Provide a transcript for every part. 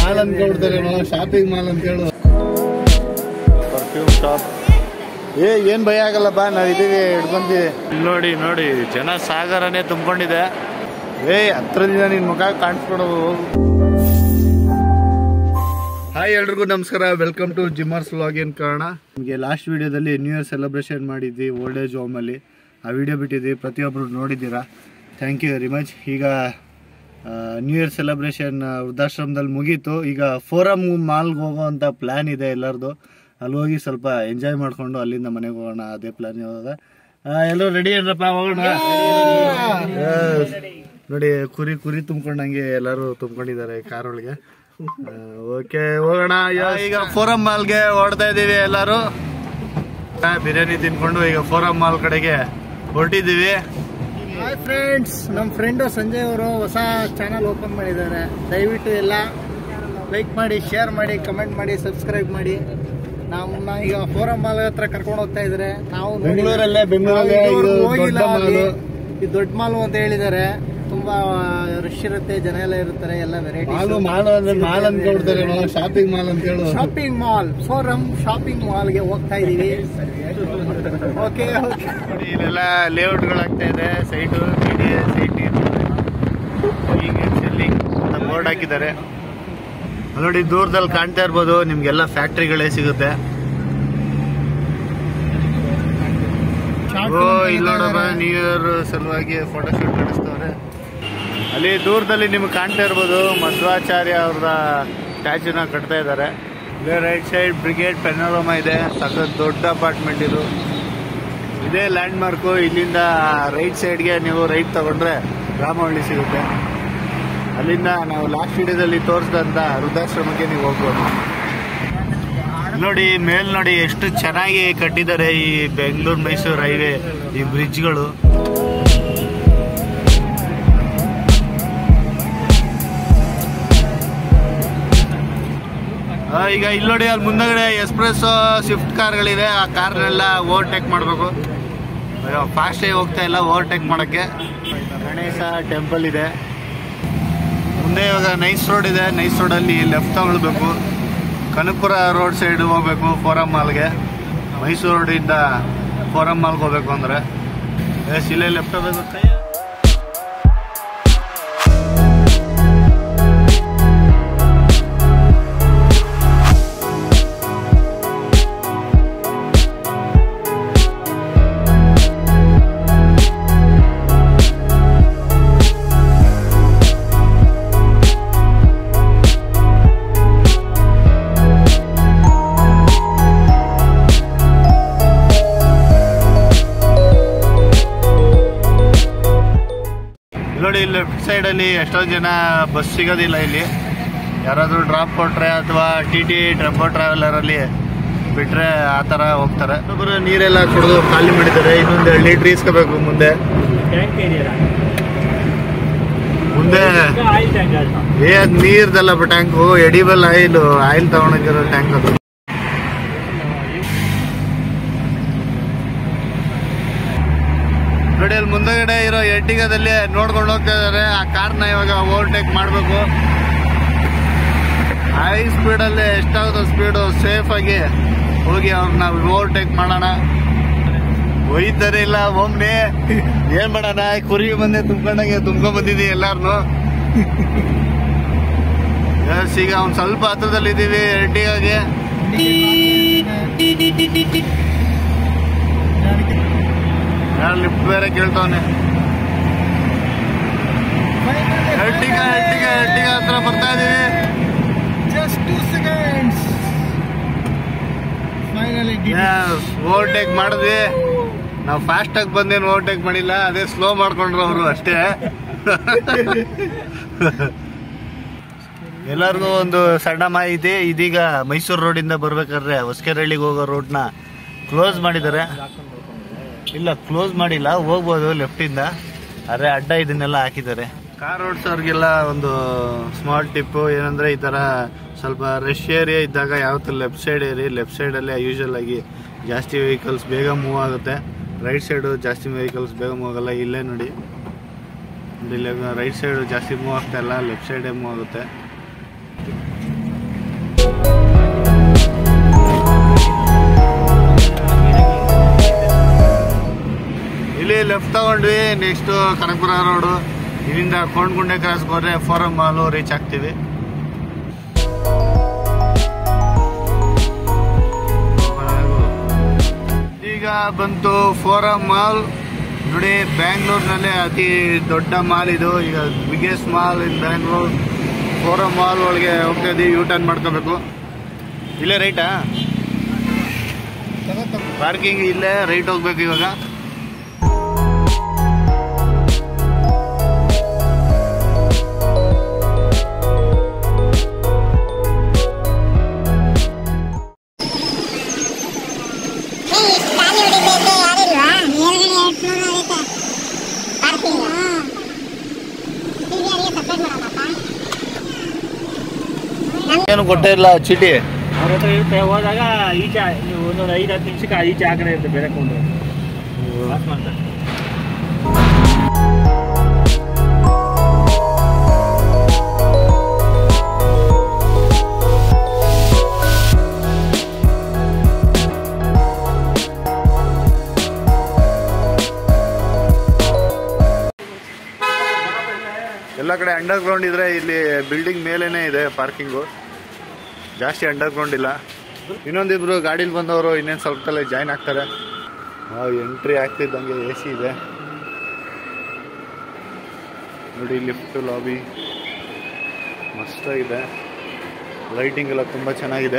Mall ಅನ್ಕೊಳ್ತಾರೆ, shopping mall ಅಂತ ಹೇಳು. Perfume shop. ಏನ್ ಭಯ ಆಗಲ್ಲಪ್ಪ, ನಾವ್ ಇದೀವಿ, ಹಿಡ್ಕೊಂತೀವಿ. ನೋಡಿ ನೋಡಿ, ಜನ ಸಾಗರನೇ ತುಂಬಿಕೊಂಡಿದೆ. ಹತ್ರದಿಂದ ನಿನ್ ಮುಖ ಕಾಣಿಸ್ಕೊಡೋದು. ಹಾಯ್ ಎಲ್ರಿಗೂ ನಮಸ್ಕಾರ, welcome to gymmers vlog in Kannada. ನಿಮಗೆ ಲಾಸ್ಟ್ ವಿಡಿಯೋದಲ್ಲಿ ನ್ಯೂ ಇಯರ್ ಸೆಲೆಬ್ರೇಷನ್ ಮಾಡಿದ್ವಿ ಓಲ್ಡ್ ಏಜ್ ಹೋಮಲ್ಲಿ. ಆ ವಿಡಿಯೋ ಬಿಟ್ಟಿದ್ವಿ, ಪ್ರತಿಯೊಬ್ಬರು ನೋಡಿದ್ದೀರಾ, ಥ್ಯಾಂಕ್ ಯು ವೆರಿ ಮಚ್. ಈಗ ನ್ಯೂ ಇಯರ್ ಸೆಲೆಬ್ರೇಷನ್ ವೃದ್ಧಾಶ್ರಮದಲ್ಲಿ ಮುಗೀತು. ಈಗ ಫೋರಮ್ ಮಾಲ್ಗೆ ಹೋಗೋವಂಥ ಪ್ಲ್ಯಾನ್ ಇದೆ ಎಲ್ಲರದು. ಅಲ್ಲಿ ಹೋಗಿ ಸ್ವಲ್ಪ ಎಂಜಾಯ್ ಮಾಡಿಕೊಂಡು ಅಲ್ಲಿಂದ ಮನೆಗೆ ಹೋಗೋಣ, ಅದೇ ಪ್ಲ್ಯಾನ್. ಇವಾಗ ಎಲ್ಲರೂ ರೆಡಿ ಏನಪ್ಪ, ಹೋಗೋಣ. ನೋಡಿ ಕುರಿ ತುಂಬ್ಕೊಂಡಂಗೆ ಎಲ್ಲರೂ ತುಂಬ್ಕೊಂಡಿದ್ದಾರೆ ಕಾರ್ ಒಳಗೆ. ಓಕೆ ಹೋಗೋಣ. ಈಗ ಫೋರಮ್ ಮಾಲ್ಗೆ ಹೊರಡ್ತಾ ಇದ್ದೀವಿ ಎಲ್ಲರೂ. ಬಿರಿಯಾನಿ ತಿನ್ಕೊಂಡು ಈಗ ಫೋರಮ್ ಮಾಲ್ ಕಡೆಗೆ ಹೊರಟಿದ್ದೀವಿ. ಹಾಯ್ ಫ್ರೆಂಡ್ಸ್, ನಮ್ಮ ಫ್ರೆಂಡು ಸಂಜಯ್ ಅವರು ಹೊಸ ಚಾನಲ್ ಓಪನ್ ಮಾಡಿದ್ದಾರೆ. ದಯವಿಟ್ಟು ಎಲ್ಲ ಲೈಕ್ ಮಾಡಿ, ಶೇರ್ ಮಾಡಿ, ಕಮೆಂಟ್ ಮಾಡಿ, ಸಬ್ಸ್ಕ್ರೈಬ್ ಮಾಡಿ. ನಮ್ಮನ್ನ ಈಗ ಫೋರಮ್ ಮಾಲ್ ಹತ್ರ ಕರ್ಕೊಂಡು ಹೋಗ್ತಾ ಇದ್ದಾರೆ. ನಾವು ಬೆಂಗಳೂರಲ್ಲೇ ಹೋಗಿಲ್ಲ, ಈ ದೊಡ್ಡ ಮಾಲ್ ಅಂತ ಹೇಳಿದ್ದಾರೆ. ತುಂಬಾ ರಶ್ ಇರುತ್ತೆ, ಜನ ಎಲ್ಲ ಇರ್ತಾರೆ, ಎಲ್ಲ ವೆರೈಟಿ ಮಾಲ್ ಅನ್ಕೊಳ್ತಾರೆ, ಶಾಪಿಂಗ್ ಮಾಲ್ ಅಂತ ಹೇಳು. ಶಾಪಿಂಗ್ ಮಾಲ್, ಫೋರಮ್ ಶಾಪಿಂಗ್ ಮಾಲ್ಗೆ ಹೋಗ್ತಾ ಇದೀವಿ. Okay okay. ಇಲ್ಲೆಲ್ಲ ಲೇಔಟ್ಗಳಾಗ್ತಾ ಇದೆ. ಸೈಟು ಸೆಲ್ಲಿಂಗ್ ಅಂತ ಬೋರ್ಡ್ ಹಾಕಿದ್ದಾರೆ. ನೋಡಿ ದೂರದಲ್ಲಿ ಕಾಣ್ತಾ ಇರ್ಬೋದು, ನಿಮ್ಗೆಲ್ಲ ಫ್ಯಾಕ್ಟ್ರಿಗಳೇ ಸಿಗುತ್ತೆ. ಇಲ್ಲಿ ನೋಡೋಣ, ನ್ಯೂ ಇಯರ್ ಸಲುವಾಗಿ ಫೋಟೋಶೂಟ್ ನಡೆಸ್ತವ್ರೆ. ಅಲ್ಲಿ ದೂರದಲ್ಲಿ ನಿಮ್ಗೆ ಕಾಣ್ತಾ ಇರ್ಬೋದು, ಮಧ್ವಾಚಾರ್ಯ ಅವ್ರ ಸ್ಟ್ಯಾಚ್ಯೂನ ಕಟ್ತಾ ಇದ್ದಾರೆ. ಇದೇ ರೈಟ್ ಸೈಡ್ ಬ್ರಿಗೇಡ್ ಪೆನೋರಮಾ ಇದೆ, ಸಖತ್ ದೊಡ್ಡ ಅಪಾರ್ಟ್ಮೆಂಟ್ ಇದು. ಇದೇ ಲ್ಯಾಂಡ್ ಮಾರ್ಕು. ಇಲ್ಲಿಂದ ರೈಟ್ ಸೈಡ್ಗೆ ನೀವು ರೈಟ್ ತಗೊಂಡ್ರೆ ರಾಮವಳ್ಳಿ ಸಿಗುತ್ತೆ. ಅಲ್ಲಿಂದ ನಾವು ಲಾಸ್ಟ್ ವಿಡಿಯೋದಲ್ಲಿ ತೋರಿಸಿದಂತ ವೃದ್ಧಾಶ್ರಮಕ್ಕೆ ನೀವು ಹೋಗ್ಬೋದು. ನೋಡಿ ಮೇಲ್ ನೋಡಿ ಎಷ್ಟು ಚೆನ್ನಾಗಿ ಕಟ್ಟಿದ್ದಾರೆ ಈ ಬೆಂಗಳೂರು ಮೈಸೂರು ಹೈವೇ, ಈ ಬ್ರಿಡ್ಜ್ಗಳು. ಈಗ ಇಲ್ಲಿ ನೋಡಿ, ಅಲ್ಲಿ ಮುಂದಗಡೆ ಎಕ್ಸ್ಪ್ರೆಸ್ ಸ್ವಿಫ್ಟ್ ಕಾರ್ಗಳಿದೆ. ಆ ಕಾರ್ನೆಲ್ಲ ಓವರ್ಟೇಕ್ ಮಾಡಬೇಕು. ಫಾಸ್ಟ್ ಆಗಿ ಹೋಗ್ತಾ ಇಲ್ಲ ಓವರ್ಟೇಕ್ ಮಾಡೋಕ್ಕೆ. ಗಣೇಶ ಟೆಂಪಲ್ ಇದೆ ಮುಂದೆ. ಇವಾಗ ನೈಸ್ ರೋಡ್ ಇದೆ, ನೈಸ್ ರೋಡಲ್ಲಿ ಲೆಫ್ಟ್ ತಗೊಳ್ಬೇಕು. ಕನಕಪುರ ರೋಡ್ ಸೈಡ್ ಹೋಗ್ಬೇಕು ಫೋರಮ್ ಮಾಲ್ಗೆ. ಮೈಸೂರು ರೋಡಿಂದ ಫೋರಮ್ ಮಾಲ್ಗೆ ಹೋಗ್ಬೇಕು ಅಂದರೆ ಇಲ್ಲೇ ಲೆಫ್ಟ್ ಹೋಗ್ಬೇಕು. ನೋಡಿ ಲೆಫ್ಟ್ ಸೈಡ್ ಅಲ್ಲಿ ಎಷ್ಟೊಂದು ಜನ ಬಸ್ ಸಿಗೋದಿಲ್ಲ. ಇಲ್ಲಿ ಯಾರಾದ್ರೂ ಡ್ರಾಪ್ ಕೊಟ್ರೆ ಅಥವಾ ಟಿ ಟೆಂಪೋ ಟ್ರಾವೆಲರ್ ಅಲ್ಲಿ ಬಿಟ್ರೆ ಆ ತರ ಹೋಗ್ತಾರೆ. ಒಬ್ಬರು ನೀರೆಲ್ಲ ಕುಡಿದು ಖಾಲಿ ಮಾಡಿದ್ದಾರೆ. ಇನ್ನೊಂದು 2 ಲೀಟರ್ ಇಸ್ಕೋಬೇಕು ಮುಂದೆ. ನೀರ್ದಲ್ಲ ಟ್ಯಾಂಕು, ಎಡಿಬಲ್ ಆಯಿಲ್ ತಗೊಂಡಿರೋ ಟ್ಯಾಂಕ್ ಅದು. ನೋಡಿ ಅಲ್ಲಿ ಮುಂದಗಡೆ ಇರೋ ಎರ್ಟಿಗಾದಲ್ಲಿ ನೋಡ್ಕೊಂಡು ಹೋಗ್ತಾ ಇದಾರೆ. ಆ ಕಾರ್ನ ಇವಾಗ ಓವರ್ಟೇಕ್ ಮಾಡಬೇಕು. ಹೈ ಸ್ಪೀಡಲ್ಲಿ ಎಷ್ಟಾಗುತ್ತೋ ಸ್ಪೀಡು ಸೇಫ್ ಆಗಿ ಹೋಗಿ ಅವ್ರನ್ನ ಓವರ್ಟೇಕ್ ಮಾಡೋಣ. ಒಯ್ತಾರೆ ಇಲ್ಲ ಒಮ್ಮೆ ಏನ್ ಮಾಡೋಣ, ಕುರಿ ಬಂದೆ ತುಂಬ್ಕೊಂಡಂಗೆ ತುಂಬ್ಕೊಂಡ್ ಬಂದಿದ್ದೀವಿ ಎಲ್ಲಾರ್ನು. ಈಗ ಒಂದ್ ಸ್ವಲ್ಪ ಹತ್ರದಲ್ಲಿ ಇದ್ದೀವಿ ಎರ್ಟಿಗಾಗೆ. ಲಿಫ್ಟ್ ಬೇರೆ ಕೇಳ್ತಾವನೆ. ಎರ್ಟಿಗ ಹತ್ರ ಬರ್ತಾ ಇದೀವಿ. ಓವರ್ಟೇಕ್ ಮಾಡಿದ್ವಿ ನಾವು. ಫಾಸ್ಟ್ ಆಗಿ ಬಂದೇನು ಓವರ್ಟೇಕ್ ಮಾಡಿಲ್ಲ, ಅದೇ ಸ್ಲೋ ಮಾಡ್ಕೊಂಡ್ರು ಅವರು ಅಷ್ಟೇ. ಎಲ್ಲರಿಗೂ ಒಂದು ಸಣ್ಣ ಮಾಹಿತಿ. ಇದೀಗ ಮೈಸೂರು ರೋಡಿಂದ ಬರ್ಬೇಕಾದ್ರೆ ಹೊಸಕೆರಳ್ಳಿಗೆ ಹೋಗೋ ರೋಡ್ನ ಕ್ಲೋಸ್ ಮಾಡಿದ್ದಾರೆ. ಇಲ್ಲ ಕ್ಲೋಸ್ ಮಾಡಿಲ್ಲ, ಹೋಗ್ಬೋದು ಲೆಫ್ಟಿಂದ, ಅರೆ ಅಡ್ಡ ಇದನ್ನೆಲ್ಲ ಹಾಕಿದ್ದಾರೆ. ಕಾರ್ ಓಡಿಸೋರ್ಗೆಲ್ಲ ಒಂದು ಸ್ಮಾಲ್ ಟಿಪ್ಪು ಏನಂದ್ರೆ, ಈ ತರ ಸ್ವಲ್ಪ ರಶ್ ಏರಿಯಾ ಇದ್ದಾಗ ಯಾವತ್ತೂ ಲೆಫ್ಟ್ ಸೈಡ್ ಏರಿ. ಲೆಫ್ಟ್ ಸೈಡಲ್ಲೇ ಯೂಶಲ್ ಆಗಿ ಜಾಸ್ತಿ ವೆಹಿಕಲ್ಸ್ ಬೇಗ ಮೂವ್ ಆಗುತ್ತೆ. ರೈಟ್ ಸೈಡು ಜಾಸ್ತಿ ವೆಹಿಕಲ್ಸ್ ಬೇಗ ಮೂವ್ ಆಗಲ್ಲ. ಇಲ್ಲೇ ನೋಡಿ, ಇಲ್ಲಿ ರೈಟ್ ಸೈಡು ಜಾಸ್ತಿ ಮೂವ್ ಆಗ್ತಾ ಇಲ್ಲ, ಲೆಫ್ಟ್ ಸೈಡೇ ಮೂವ್ ಆಗುತ್ತೆ. ಇಲ್ಲಿ ಲೆಫ್ಟ್ ತಗೊಂಡ್ವಿ. ನೆಕ್ಸ್ಟ್ ಕನಕಪುರ ರೋಡು, ಇಲ್ಲಿಂದ ಕೊಂಡ್ಗುಂಡೆ ಕ್ರಾಸ್ ಹೋದ್ರೆ ಫೋರಂ ಮಾಲ್ ರೀಚ್ ಆಗ್ತೀವಿ. ಈಗ ಬಂತು ಫೋರಂ ಮಾಲ್. ನೋಡಿ, ಬ್ಯಾಂಗ್ಳೂರ್ನಲ್ಲೇ ಅತಿ ದೊಡ್ಡ ಮಾಲ್ ಇದು. ಈಗ biggest mall in Bangalore. Forum mall ಒಳಗೆ ಹೋಗ್ತಾ ಇದ್ದೀವಿ. ಯೂ ಟರ್ನ್ ಮಾಡ್ಕೋಬೇಕು. ಇಲ್ಲೇ ರೈಟಾ? ಪಾರ್ಕಿಂಗ್ ಇಲ್ಲೇ, ರೈಟ್ ಹೋಗ್ಬೇಕು ಇವಾಗ. ಏನು ಕೊಟ್ಟೇ ಇಲ್ಲ ಚೀಟಿ. ಅವ್ರ ಹತ್ರ ಇರುತ್ತೆ. ಹೋದಾಗ ಈಚೆ ಒಂದೊಂದು 5-10 ನಿಮಿಷಕ್ಕೆ ಈಚೆ ಆ ಕಡೆ ಇರುತ್ತೆ ಬೇರೆ ಕೊಂಡು ಪಾಸ್ ಮಾಡ್ತಾರೆ. ಎಲ್ಲ ಕಡೆ ಅಂಡರ್ ಗ್ರೌಂಡ್ ಇದ್ರೆ ಇಲ್ಲಿ ಬಿಲ್ಡಿಂಗ್ ಮೇಲೇನೆ ಇದೆ ಪಾರ್ಕಿಂಗು. ಜಾಸ್ತಿ ಅಂಡರ್ ಗ್ರೌಂಡ್ ಇಲ್ಲ. ಇನ್ನೊಂದಿಬ್ರು ಗಾಡೀಲಿ ಬಂದವರು ಇನ್ನೇನು ಸ್ವಲ್ಪ ತಲೆ ಜಾಯ್ನ್ ಆಗ್ತಾರೆ. ಎಂಟ್ರಿ ಆಗ್ತಿದ್ದಂಗೆ AC ಇದೆ ನೋಡಿ. Lift lobby ಮಸ್ತಾಗಿದೆ. ಲೈಟಿಂಗ್ ಎಲ್ಲ ತುಂಬ ಚೆನ್ನಾಗಿದೆ.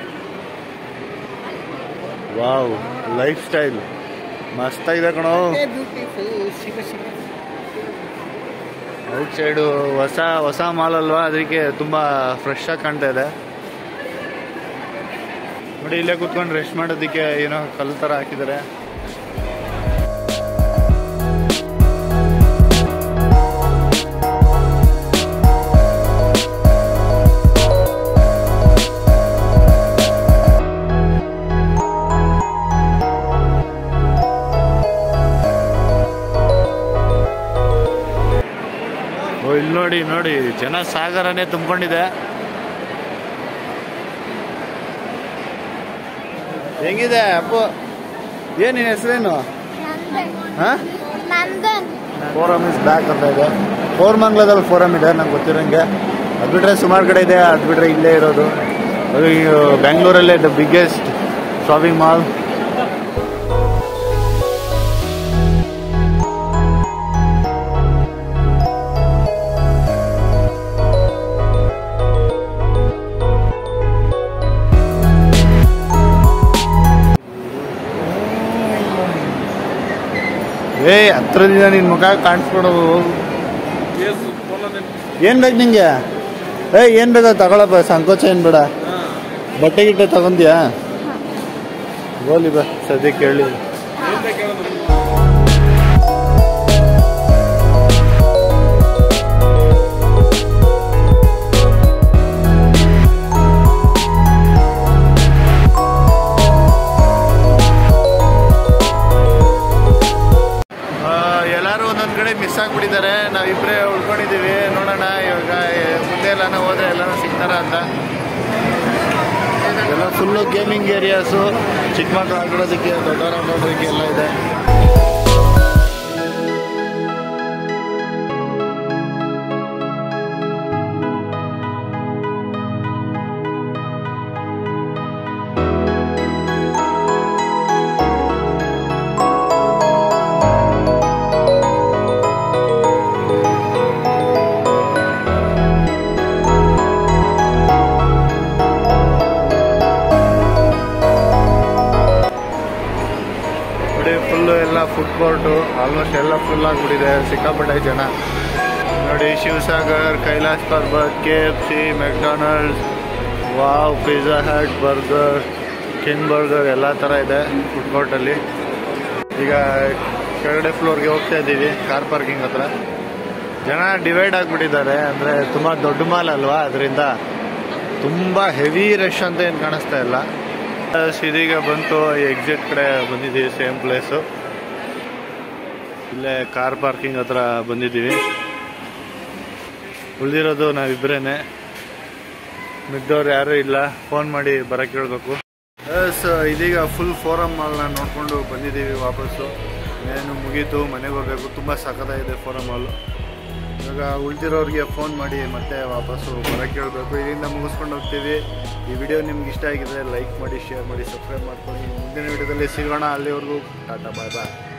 ವಾವ್, ಲೈಫ್ ಸ್ಟೈಲ್ ಮಸ್ತಾಗಿದೆ ಕಣೋ. ಔಟ್ ಸೈಡು ಹೊಸ ಮಾಲ್ ಅಲ್ವಾ, ಅದಕ್ಕೆ ತುಂಬ ಫ್ರೆಶ್ ಆಗಿ ಕಾಣ್ತಾ ಇದೆ ನೋಡಿ. ಇಲ್ಲೇ ಕೂತ್ಕೊಂಡು ರೆಸ್ಟ್ ಮಾಡೋದಕ್ಕೆ ಏನೋ ಕಲ್ಲು ಥರ ಹಾಕಿದ್ದಾರೆ. ಇಲ್ಲಿ ನೋಡಿ ನೋಡಿ, ಜನ ಸಾಗರನೇ ತುಂಬಿಕೊಂಡಿದೆ. ಹೆಂಗಿದೆ ಅಪ್ಪು? ಏನ್ ನಿನ್ನ ಹೆಸರೇನು? ಫೋರಮ್ ಇಸ್ ಬ್ಯಾಕ್ ಅಂತ ಇದೆ. ಕೋರಮಂಗಲದಲ್ಲಿ ಫೋರಮ್ ಇದೆ ನಂಗೆ ಗೊತ್ತಿರೋಂಗೆ. ಅದು ಬಿಟ್ರೆ ಸುಮಾರು ಕಡೆ ಇದೆ. ಅದು ಬಿಟ್ರೆ ಇಲ್ಲೇ ಇರೋದು. ಅದು ಬೆಂಗಳೂರಲ್ಲೇ ದ ಬಿಗ್ಗೆಸ್ಟ್ ಶಾಪಿಂಗ್ ಮಾಲ್. ಹತ್ರದಿಂದ ನಿನ್ ಮುಖ ಕಾಣಿಸ್ಕೊಡೋದು. ಏನ್ ಬೇಕು ನಿಂಗೆ? ಏನ್ ಬೇಕಾ ತಗೊಳಪ್ಪ, ಸಂಕೋಚ ಏನ್ ಬೇಡ. ಬಟ್ಟೆ ಗಿಟ್ಟೆ ತಗೊಂಡ್ಯಾ? ಗೋಲಿ ಬಾ ಸದ್ಯಕ್ಕೆ ಹೇಳಿ. ಮಿಸ್ ಆಗ್ಬಿಟ್ಟಿದ್ದಾರೆ. ನಾವಿಬ್ಬರೇ ಉಳ್ಕೊಂಡಿದ್ದೀವಿ. ನೋಡೋಣ ಇವಾಗ ಮುಂದೆ ಎಲ್ಲಾನ ಹೋದ್ರೆ ಎಲ್ಲಾನ ಸಿಗ್ತಾರ ಅಂತ. ಎಲ್ಲ ಫುಲ್ಲು ಗೇಮಿಂಗ್ ಏರಿಯಾಸು. ಚಿಕ್ಕ ಮಕ್ಕಳು ಆಟಾಡೋದಕ್ಕೆ, ದೊಡ್ಡವರ ಆಟಾಡೋದಕ್ಕೆ ಎಲ್ಲ ಇದೆ. ಫುಲ್ಲು ಎಲ್ಲ ಫುಡ್ ಕೋರ್ಟು ಆಲ್ಮೋಸ್ಟ್ ಎಲ್ಲ ಫುಲ್ ಆಗಿಬಿಟ್ಟಿದೆ. ಸಿಕ್ಕಾಪಟ್ಟೆ ಜನ ನೋಡಿ. Shivsagar, Kailash Parbat, KFC, McDonald's, wow, pizza hut, burger, king burger ಎಲ್ಲ ಥರ ಇದೆ ಫುಡ್ ಕೋರ್ಟಲ್ಲಿ. ಈಗ ಕೆಳಗಡೆ ಫ್ಲೋರ್ಗೆ ಹೋಗ್ತಾ ಇದ್ದೀವಿ, ಕಾರ್ ಪಾರ್ಕಿಂಗ್ ಹತ್ರ. ಜನ ಡಿವೈಡ್ ಆಗಿಬಿಟ್ಟಿದ್ದಾರೆ. ಅಂದರೆ ತುಂಬ ದೊಡ್ಡ ಮಾಲ್ ಅಲ್ವಾ, ಅದರಿಂದ ತುಂಬ ಹೆವಿ ರಶ್ ಅಂತ ಏನು ಕಾಣಿಸ್ತಾ ಇಲ್ಲ. ಇದೀಗ ಬಂತು ಎಕ್ಸಿಟ್ ಕಡೆ ಬಂದಿದ್ದೀವಿ. Same place. ಇಲ್ಲೇ ಕಾರ್ ಪಾರ್ಕಿಂಗ್ ಹತ್ರ ಬಂದಿದ್ದೀವಿ. ಉಳಿದಿರೋದು ನಾವಿಬ್ಬರೇನೆ, ಮಿದ್ದವ್ರು ಯಾರೂ ಇಲ್ಲ. ಫೋನ್ ಮಾಡಿ ಬರೋಕ್ಕೆ ಹೇಳ್ಬೇಕು. ಇದೀಗ ಫುಲ್ ಫೋರಮ್ ಮಾಲ್ನ ನೋಡ್ಕೊಂಡು ಬಂದಿದ್ದೀವಿ ವಾಪಸ್ಸು. ಏನು ಮುಗೀತು, ಮನೆಗೆ ಹೋಗಬೇಕು. ತುಂಬ ಸಖತ್ತಾಗಿದೆ ಫೋರಮ್ ಹಾಲು. ಇವಾಗ ಉಳಿದಿರೋರಿಗೆ ಫೋನ್ ಮಾಡಿ ಮತ್ತೆ ವಾಪಸ್ಸು ಬರೋಕ್ಕೆ ಹೇಳಬೇಕು. ಇಲ್ಲಿಂದ ಮುಗಿಸ್ಕೊಂಡು ಹೋಗ್ತೀವಿ. ಈ ವಿಡಿಯೋ ನಿಮ್ಗೆ ಇಷ್ಟ ಆಗಿದ್ರೆ ಲೈಕ್ ಮಾಡಿ, ಶೇರ್ ಮಾಡಿ, ಸಬ್ಸ್ಕ್ರೈಬ್ ಮಾಡ್ಕೊಳ್ಳಿ. ಮುಂದಿನ ವಿಡಿಯೋದಲ್ಲಿ ಸಿಗೋಣ. ಅಲ್ಲಿವರೆಗೂ ಟಾಟಾ, ಬಾಯ್ ಬಾಯ್.